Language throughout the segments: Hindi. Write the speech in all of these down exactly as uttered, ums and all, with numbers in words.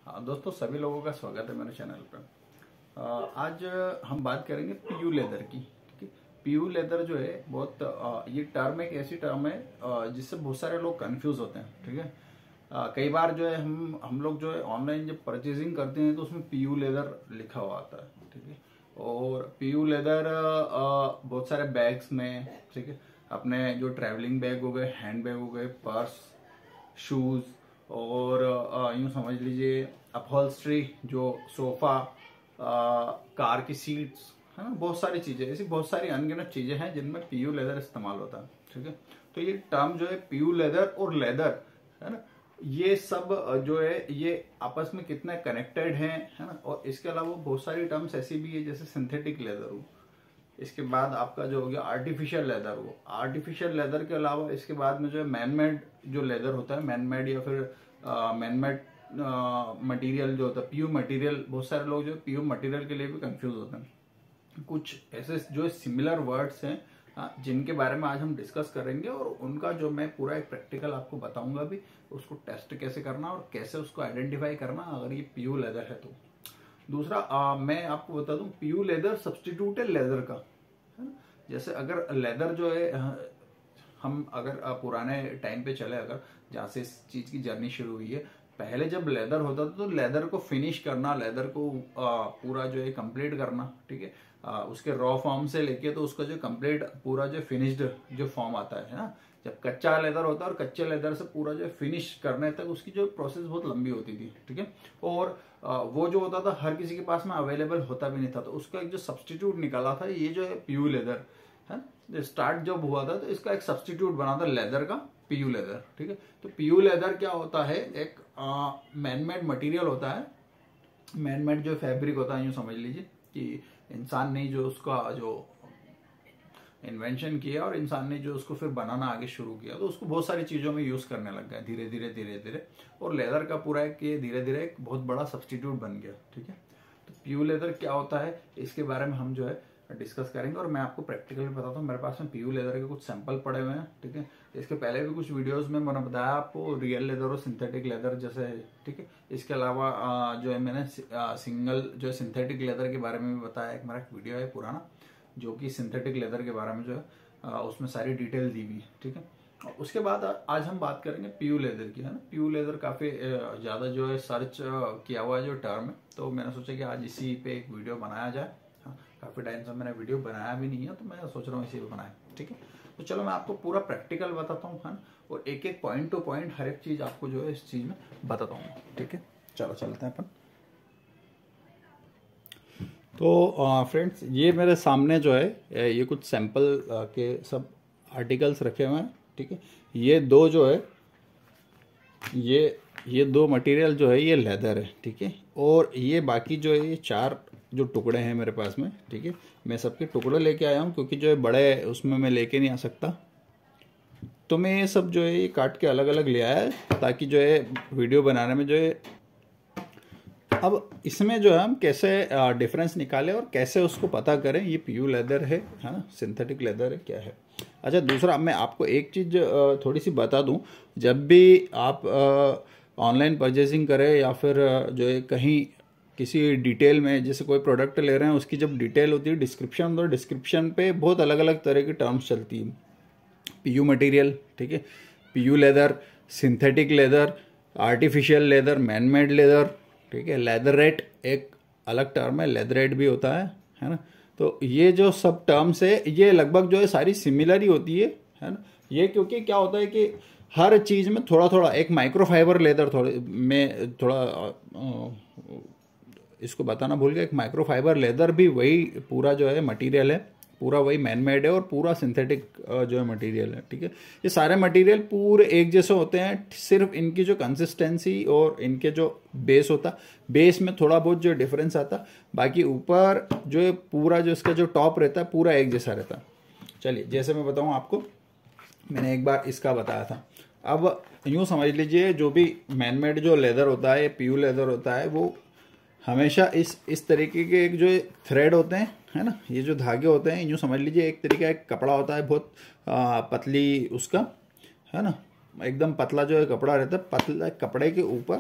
हाँ दोस्तों, सभी लोगों का स्वागत है मेरे चैनल पर। अ, आज हम बात करेंगे पीयू लेदर की। ठीक है, पीयू लेदर जो है बहुत अ, ये टर्म एक ऐसी टर्म है अ, जिससे बहुत सारे लोग कंफ्यूज होते हैं। ठीक है, अ, कई बार जो है हम हम लोग जो है ऑनलाइन जब परचेजिंग करते हैं तो उसमें पीयू लेदर लिखा हुआ आता है। ठीक है, और पीयू लेदर बहुत सारे बैग्स में, ठीक है, अपने जो ट्रैवलिंग बैग हो गए, हैंड बैग हो गए, पर्स, शूज और अ, यूं समझ लीजिए अपहोल्स्ट्री, जो सोफा, कार की सीट्स, है ना, बहुत सारी चीजें, ऐसी बहुत सारी अनगिनत चीजें हैं जिनमें पीयू लेदर इस्तेमाल होता है। ठीक है, तो ये टर्म जो है पीयू लेदर और लेदर, है ना, ये सब अ, जो है ये आपस में कितने कनेक्टेड हैं, है ना। और इसके अलावा बहुत सारी टर्म्स ऐसी भी है जैसे सिंथेटिक लेदर हो, इसके बाद आपका जो हो गया आर्टिफिशियल लेदर हो, आर्टिफिशियल लेदर के अलावा इसके बाद में जो है मैन मेड जो लेदर होता है, मैन मेड या फिर मैन मेड मटेरियल जो होता है, पीयू मटेरियल। बहुत सारे लोग जो पीयू मटेरियल के लिए भी कंफ्यूज होते हैं। कुछ ऐसे जो सिमिलर वर्ड्स हैं हाँ, जिनके बारे में आज हम डिस्कस करेंगे और उनका जो मैं पूरा एक प्रैक्टिकल आपको बताऊंगा भी, उसको टेस्ट कैसे करना और कैसे उसको आइडेंटिफाई करना अगर ये पीयू लेदर है तो। दूसरा आ, मैं आपको बता दूं, पीयू लेदर सब्सटीट्यूट है लेदर का, है ना। जैसे अगर लेदर जो है, हम अगर पुराने टाइम पे चले, अगर जहाँ से इस चीज की जर्नी शुरू हुई है, पहले जब लेदर होता था तो लेदर को फिनिश करना, लेदर को आ, पूरा जो है कंप्लीट करना, ठीक है, आ, उसके रॉ फॉर्म से लेके तो उसका जो कंप्लीट पूरा जो फिनिश्ड जो फॉर्म आता है ना, जब कच्चा लेदर होता है और कच्चे लेदर से पूरा जो फिनिश करने तक उसकी जो प्रोसेस बहुत लंबी होती थी। ठीक है, और आ, वो जो होता था हर किसी के पास में अवेलेबल होता भी नहीं था, तो उसका एक जो सब्सटीट्यूट निकाला था ये जो है पीयू लेदर है। स्टार्ट जब हुआ था तो इसका एक सब्सटीट्यूट बना था लेदर का, पीयू लेदर। ठीक है, तो पीयू लेदर क्या होता है, एक मैन मेड मटेरियल होता है, मैन मेड जो फैब्रिक होता है, यूं समझ लीजिए कि इंसान ने जो उसका जो इन्वेंशन किया और इंसान ने जो उसको फिर बनाना आगे शुरू किया, तो उसको बहुत सारी चीजों में यूज करने लग गया धीरे धीरे धीरे धीरे, और लेदर का पूरा एक ये धीरे धीरे एक बहुत बड़ा सब्सटीट्यूट बन गया। ठीक है, तो पीयू लेदर क्या होता है इसके बारे में हम जो है डिस्कस करेंगे और मैं आपको प्रैक्टिकली बताता हूँ। मेरे पास में पीयू लेदर के कुछ सैंपल पड़े हुए हैं। ठीक है, इसके पहले भी कुछ वीडियोस में मैंने बताया आपको रियल लेदर और सिंथेटिक लेदर जैसे है। ठीक है, इसके अलावा जो है मैंने सिंगल जो है सिंथेटिक लेदर के बारे में भी बताया, एक मेरा वीडियो है पुराना जो कि सिंथेटिक लेदर के बारे में जो है उसमें सारी डिटेल दी हुई है। ठीक है, उसके बाद आज हम बात करेंगे पीयू लेदर की, है ना। पीयू लेदर काफी ज्यादा जो है सर्च किया हुआ है जो टर्म है, तो मैंने सोचा कि आज इसी पे एक वीडियो बनाया जाए। हाँ, काफी टाइम से मैंने वीडियो बनाया भी नहीं है, तो मैं सोच रहा हूँ इसी पे बनाए। ठीक है, तो चलो मैं आपको पूरा प्रैक्टिकल बताता हूँ, है ना, और एक एक पॉइंट टू पॉइंट हर एक चीज आपको जो है इस चीज में बताता हूँ। ठीक है, चलो चलते हैं अपन। तो फ्रेंड्स, ये मेरे सामने जो है ये कुछ सैंपल के सब आर्टिकल्स रखे हुए हैं। ठीक है, ये दो जो है ये ये दो मटेरियल जो है ये लेदर है। ठीक है, और ये बाकी जो है ये चार जो टुकड़े हैं मेरे पास में। ठीक है, मैं सबके टुकड़े लेके आया हूँ क्योंकि जो है बड़े उसमें मैं लेके नहीं आ सकता, तो मैं ये सब जो है ये काट के अलग अलग ले आया है ताकि जो है वीडियो बनाने में जो है, अब इसमें जो है हम कैसे डिफरेंस निकालें और कैसे उसको पता करें ये पीयू लेदर है है ना, सिंथेटिक लेदर है, क्या है। अच्छा, दूसरा मैं आपको एक चीज़ थोड़ी सी बता दूं, जब भी आप ऑनलाइन परचेजिंग करें या फिर जो है कहीं किसी डिटेल में जैसे कोई प्रोडक्ट ले रहे हैं, उसकी जब डिटेल होती है डिस्क्रिप्शन, तो डिस्क्रिप्शन पे बहुत अलग अलग तरह की टर्म्स चलती है। पीयू मटेरियल, ठीक है, PU leather, synthetic leather, artificial leather, man made leather, ठीक है, लेदरेट एक अलग टर्म है, लेदरेट भी होता है है ना। तो ये जो सब टर्म्स है ये लगभग जो है सारी सिमिलर ही होती है है ना। ये क्योंकि क्या होता है कि हर चीज में थोड़ा थोड़ा, एक माइक्रोफाइबर लेदर थोड़े में थोड़ा आ, इसको बताना भूल गया, एक माइक्रोफाइबर लेदर भी वही पूरा जो है मटेरियल है, पूरा वही मैन मेड है और पूरा सिंथेटिक जो है मटेरियल है। ठीक है, ये सारे मटेरियल पूरे एक जैसे होते हैं, सिर्फ इनकी जो कंसिस्टेंसी और इनके जो बेस होता, बेस में थोड़ा बहुत जो डिफरेंस आता, बाकी ऊपर जो है पूरा जो इसका जो टॉप रहता है पूरा एक जैसा रहता। चलिए, जैसे मैं बताऊं आपको, मैंने एक बार इसका बताया था। अब यूं समझ लीजिए जो भी मैन मेड जो लेदर होता है, पीयू लेदर होता है, वो हमेशा इस इस तरीके के एक जो थ्रेड होते हैं, है ना, ये जो धागे होते हैं, यूँ समझ लीजिए एक तरीका एक कपड़ा होता है बहुत आ, पतली उसका, है ना, एकदम पतला जो है कपड़ा रहता है, पतला कपड़े के ऊपर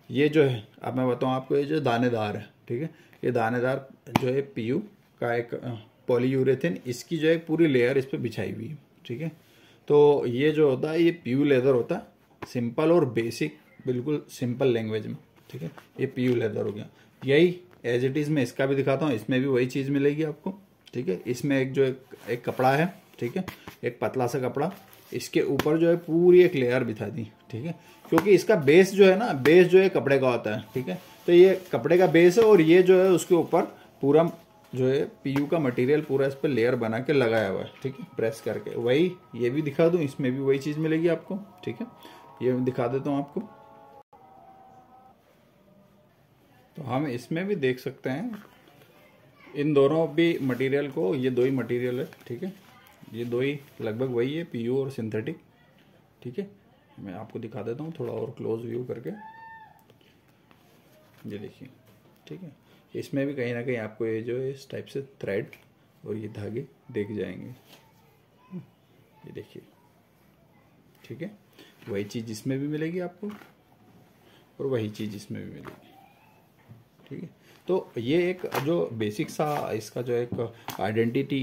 ये जो है, अब मैं बताऊँ आपको, ये जो दानेदार है, ठीक है, ये दानेदार जो है पीयू का एक पॉलीयूरेथेन, इसकी जो है पूरी लेयर इस पर बिछाई हुई है, ठीक है। तो ये जो होता है ये पीयू लेदर होता है, सिंपल और बेसिक, बिल्कुल सिंपल लैंग्वेज में, ठीक है। ये पीयू लेदर हो गया। यही एज इट इज़ मैं इसका भी दिखाता हूँ, इसमें भी वही चीज़ मिलेगी आपको, ठीक है। इसमें एक जो एक, एक कपड़ा है, ठीक है, एक पतला सा कपड़ा, इसके ऊपर जो है पूरी एक लेयर बिछा दी, ठीक है, क्योंकि इसका बेस जो है ना, बेस जो है कपड़े का होता है, ठीक है। तो ये कपड़े का बेस है और ये जो है उसके ऊपर पूरा जो है पीयू का मटेरियल पूरा इस पर लेयर बना के लगाया हुआ है, ठीक है, प्रेस करके। वही ये भी दिखा दूं, इसमें भी वही चीज़ मिलेगी आपको, ठीक है। ये दिखा देता हूँ आपको। तो हम इसमें भी देख सकते हैं इन दोनों भी मटेरियल को, ये दो ही मटेरियल है, ठीक है, ये दो ही लगभग वही है, पीयू और सिंथेटिक, ठीक है। मैं आपको दिखा देता हूँ थोड़ा और क्लोज व्यू करके, ये देखिए, ठीक है। इसमें भी कहीं ना कहीं आपको ये जो है इस टाइप से थ्रेड और ये धागे दिख जाएंगे, ये देखिए, ठीक है। वही चीज़ इसमें भी मिलेगी आपको और वही चीज़ इसमें भी मिलेगी, ठीक है। तो ये एक जो बेसिक सा इसका जो एक आइडेंटिटी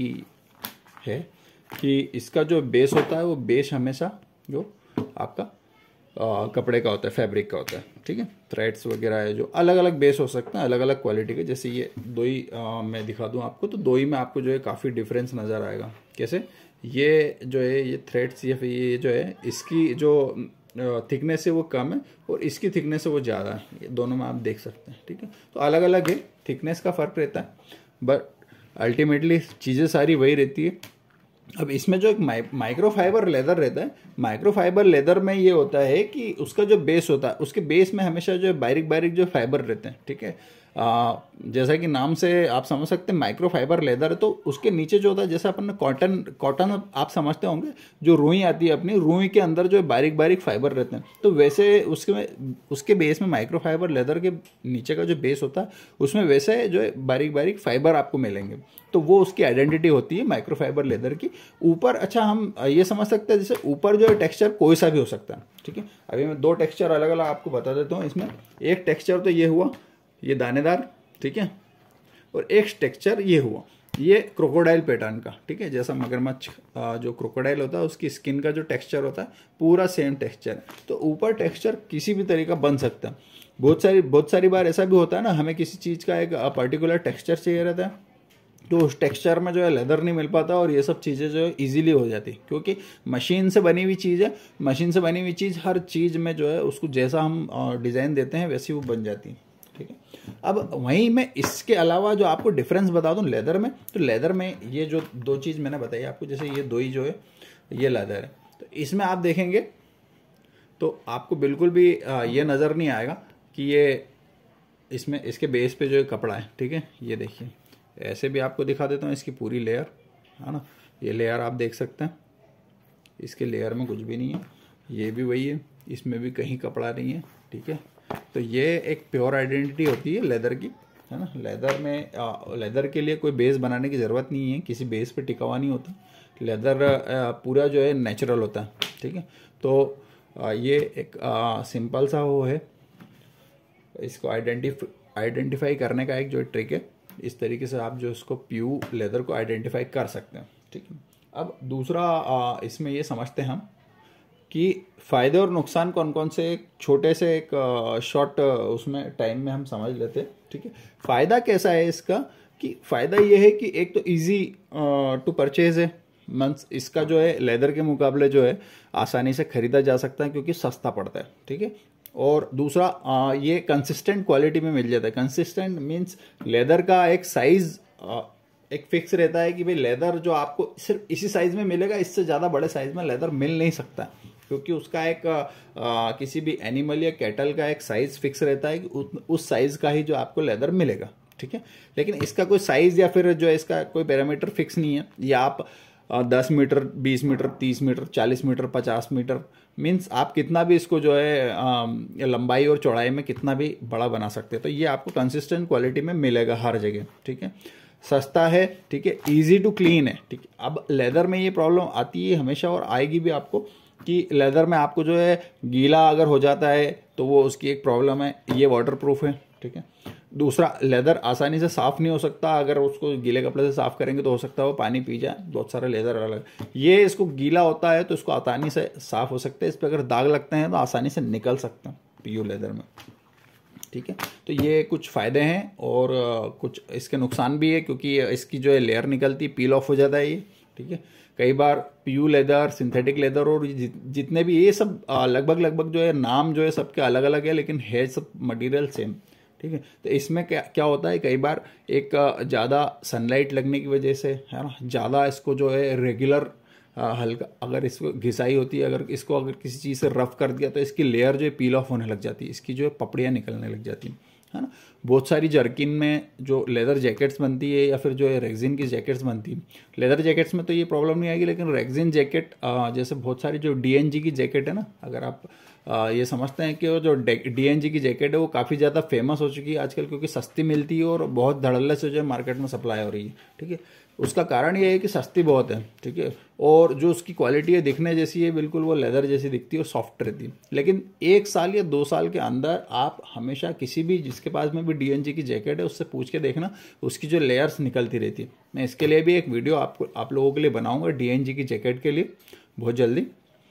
है कि इसका जो बेस होता है वो बेस हमेशा जो आपका आ, कपड़े का होता है, फैब्रिक का होता है, ठीक है। थ्रेड्स वगैरह है जो अलग अलग बेस हो सकते हैं, अलग अलग क्वालिटी के। जैसे ये दो ही आ, मैं दिखा दूं आपको, तो दो ही में आपको जो है काफ़ी डिफरेंस नज़र आएगा। कैसे? ये जो है ये थ्रेड्स या फिर ये जो है इसकी जो थिकनेस है वो कम है और इसकी थिकनेस है वो ज़्यादा है, ये दोनों में आप देख सकते हैं, ठीक है। तो अलग अलग है, थिकनेस का फ़र्क रहता है, बट अल्टीमेटली चीज़ें सारी वही रहती है। अब इसमें जो एक माइक्रो फाइबर लेदर रहता है, माइक्रो फाइबर लेदर में ये होता है कि उसका जो बेस होता है, उसके बेस में हमेशा जो बारीक बारीक जो फाइबर रहते हैं, ठीक है। आ, जैसा कि नाम से आप समझ सकते हैं माइक्रो फाइबर लेदर है, तो उसके नीचे जो होता है, जैसे अपन कॉटन कॉटन आप समझते होंगे, जो रुई आती है अपनी, रुई के अंदर जो बारीक बारीक फाइबर रहते हैं, तो वैसे उसके उसके बेस में माइक्रो फाइबर लेदर के नीचे का जो बेस होता है उसमें वैसे जो है बारीक बारीक फाइबर आपको मिलेंगे। तो वो उसकी आइडेंटिटी होती है माइक्रो फाइबर लेदर की। ऊपर अच्छा हम ये समझ सकते हैं, जैसे ऊपर जो है टेक्सचर कोई सा भी हो सकता है, ठीक है। अभी मैं दो टेक्सचर अलग अलग आपको बता देता हूँ। इसमें एक टेक्सचर तो ये हुआ, ये दानेदार, ठीक है, और एक टेक्सचर ये हुआ, ये क्रोकोडाइल पैटर्न का, ठीक है। जैसा मगरमच्छ जो क्रोकोडाइल होता है उसकी स्किन का जो टेक्सचर होता है पूरा सेम टेक्सचर है। तो ऊपर टेक्सचर किसी भी तरीका बन सकता है। बहुत सारी बहुत सारी बार ऐसा भी होता है ना, हमें किसी चीज़ का एक पर्टिकुलर टेक्सचर चाहिए रहता है, तो उस टेक्सचर में जो है लेदर नहीं मिल पाता और ये सब चीज़ें जो है इजीली हो जाती, क्योंकि मशीन से बनी हुई चीज़ है। मशीन से बनी हुई चीज़ हर चीज़ में जो है उसको जैसा हम डिज़ाइन देते हैं वैसी वो बन जाती है, ठीक है। अब वहीं मैं इसके अलावा जो आपको डिफरेंस बता दूं लेदर में, तो लेदर में ये जो दो चीज़ मैंने बताई आपको, जैसे ये दो ही जो है ये लेदर है, तो इसमें आप देखेंगे तो आपको बिल्कुल भी ये नज़र नहीं आएगा कि ये इसमें इसके बेस पे जो है कपड़ा है, ठीक है। ये देखिए, ऐसे भी आपको दिखा देता हूँ इसकी पूरी लेयर, है ना। ये लेयर आप देख सकते हैं, इसके लेयर में कुछ भी नहीं है, ये भी वही है, इसमें भी कहीं कपड़ा नहीं है, ठीक है। तो ये एक प्योर आइडेंटिटी होती है लेदर की, है ना। लेदर में आ, लेदर के लिए कोई बेस बनाने की ज़रूरत नहीं है, किसी बेस पे टिका हुआ नहीं होता। लेदर आ, पूरा जो है नेचुरल होता है, ठीक है। तो आ, ये एक सिंपल सा वो है, इसको आइडेंटिफ आइडेंटिफाई करने का एक जो ट्रिक है। इस तरीके से आप जो इसको पीयू लेदर को आइडेंटिफाई कर सकते हैं, ठीक है। अब दूसरा आ, इसमें ये समझते हैं हम कि फ़ायदे और नुकसान कौन कौन से, एक छोटे से एक शॉर्ट उसमें टाइम में हम समझ लेते हैं, ठीक है। फ़ायदा कैसा है इसका, कि फ़ायदा ये है कि एक तो इजी टू परचेज है, मीन्स इसका जो है लेदर के मुकाबले जो है आसानी से ख़रीदा जा सकता है क्योंकि सस्ता पड़ता है, ठीक है। और दूसरा आ, ये कंसिस्टेंट क्वालिटी में मिल जाता है। कंसिस्टेंट मीन्स लेदर का एक साइज़ एक फिक्स रहता है कि भाई लेदर जो आपको सिर्फ इसी साइज़ में मिलेगा, इससे ज़्यादा बड़े साइज़ में लेदर मिल नहीं सकता, क्योंकि उसका एक आ, किसी भी एनिमल या कैटल का एक साइज़ फिक्स रहता है कि उस, उस साइज़ का ही जो आपको लेदर मिलेगा, ठीक है। लेकिन इसका कोई साइज़ या फिर जो है इसका कोई पैरामीटर फिक्स नहीं है। या आप दस मीटर, बीस मीटर, तीस मीटर, चालीस मीटर, पचास मीटर, मीन्स आप कितना भी इसको जो है आ, लंबाई और चौड़ाई में कितना भी बड़ा बना सकते हैं। तो ये आपको कंसिस्टेंट क्वालिटी में मिलेगा हर जगह, ठीक है। सस्ता है, ठीक है, इजी टू क्लीन है, ठीक है। अब लेदर में ये प्रॉब्लम आती है हमेशा और आएगी भी आपको कि लेदर में आपको जो है गीला अगर हो जाता है तो वो उसकी एक प्रॉब्लम है, ये वाटर प्रूफ है, ठीक है। दूसरा, लेदर आसानी से साफ नहीं हो सकता, अगर उसको गीले कपड़े से साफ करेंगे तो हो सकता है वो पानी पी जाए, बहुत सारे लेदर अलग। ये इसको गीला होता है तो इसको आसानी से साफ हो सकते हैं, इस पर अगर दाग लगते हैं तो आसानी से निकल सकते हैं पीयू लेदर में, ठीक है। तो ये कुछ फ़ायदे हैं और कुछ इसके नुकसान भी है, क्योंकि इसकी जो है लेयर निकलती, पील ऑफ हो जाता है ये, ठीक है। कई बार पीयू लेदर, सिंथेटिक लेदर और जितने भी ये सब लगभग लगभग जो है नाम जो है सबके अलग अलग है, लेकिन है सब मटेरियल सेम, ठीक है। तो इसमें क्या क्या होता है, कई बार एक ज़्यादा सनलाइट लगने की वजह से, है ना, ज़्यादा इसको जो है रेगुलर हल्का अगर इसको घिसाई होती है, अगर इसको अगर किसी चीज़ से रफ कर दिया तो इसकी लेयर जो है पील ऑफ होने लग जाती है, इसकी जो है पपड़ियाँ निकलने लग जाती हैं, है ना। बहुत सारी जर्किन में जो लेदर जैकेट्स बनती है या फिर जो है रेक्सिन की जैकेट्स बनती है, लेदर जैकेट्स में तो ये प्रॉब्लम नहीं आएगी, लेकिन रेक्सिन जैकेट जैसे बहुत सारी जो डीएनजी की जैकेट है ना, अगर आप आ, ये समझते हैं कि वो जो डीएनजी की जैकेट है वो काफ़ी ज़्यादा फेमस हो चुकी है आजकल, क्योंकि सस्ती मिलती है और बहुत धड़ल्ले से जो है मार्केट में सप्लाई हो रही है, ठीक है। उसका कारण ये है कि सस्ती बहुत है, ठीक है, और जो उसकी क्वालिटी है दिखने जैसी है, बिल्कुल वो लेदर जैसी दिखती है और सॉफ्ट रहती है। लेकिन एक साल या दो साल के अंदर आप हमेशा किसी भी जिसके पास में भी डीएनजी की जैकेट है उससे पूछ के देखना, उसकी जो लेयर्स निकलती रहती है। मैं इसके लिए भी एक वीडियो आपको आप लोगों के लिए बनाऊंगा डीएनजी की जैकेट के लिए बहुत जल्दी।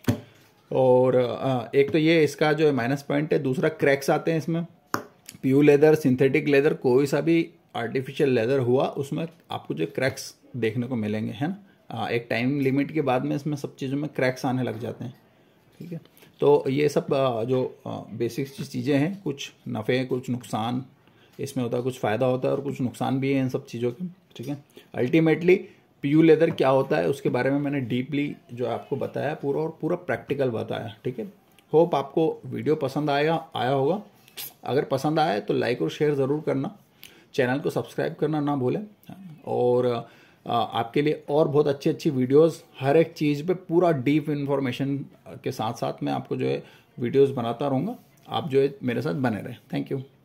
और एक तो ये इसका जो है माइनस पॉइंट है, दूसरा क्रैक्स आते हैं इसमें। पीयू लेदर, सिंथेटिक लेदर, कोई सा भी आर्टिफिशियल लेदर हुआ उसमें आपको जो क्रैक्स देखने को मिलेंगे, है ना। एक टाइम लिमिट के बाद में इसमें सब चीज़ों में क्रैक्स आने लग जाते हैं, ठीक है। तो ये सब जो बेसिक चीज़ें हैं, कुछ नफ़े कुछ नुकसान इसमें होता है, कुछ फ़ायदा होता है और कुछ नुकसान भी है इन सब चीज़ों के, ठीक है। अल्टीमेटली पीयू लेदर क्या होता है उसके बारे में मैंने डीपली जो आपको बताया, पूरा और पूरा प्रैक्टिकल बताया, ठीक है। होप आपको वीडियो पसंद आया आया होगा। अगर पसंद आए तो लाइक और शेयर ज़रूर करना, चैनल को सब्सक्राइब करना ना भूलें, और आपके लिए और बहुत अच्छी अच्छी वीडियोस हर एक चीज़ पे पूरा डीप इन्फॉर्मेशन के साथ साथ मैं आपको जो है वीडियोस बनाता रहूँगा। आप जो है मेरे साथ बने रहें। Thank you.